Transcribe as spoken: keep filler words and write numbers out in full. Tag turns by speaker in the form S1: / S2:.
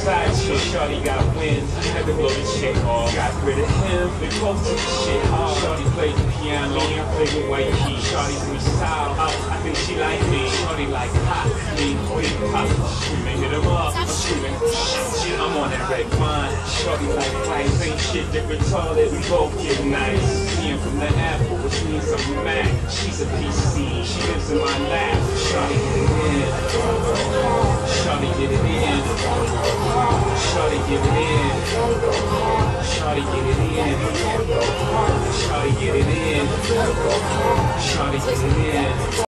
S1: side chick. Shorty got wins, had to blow the chick off. Got rid of him, we both took the shit off. Shorty played the piano, I played with white keys. Shorty freestyle, I think she like me. Shorty like hot, me, big pop. Screaming, hit him up, I'm screaming. Shit, I'm on that red wine. Shorty like rice, ain't shit different toilet. We both get nice. Seeing from the apple, which means some Mac. She's a P C, she lives in my lap. Shorty get it in. Shorty get it in. Shorty get it in. Shorty get it in. Shorty get it in. Shorty get it in.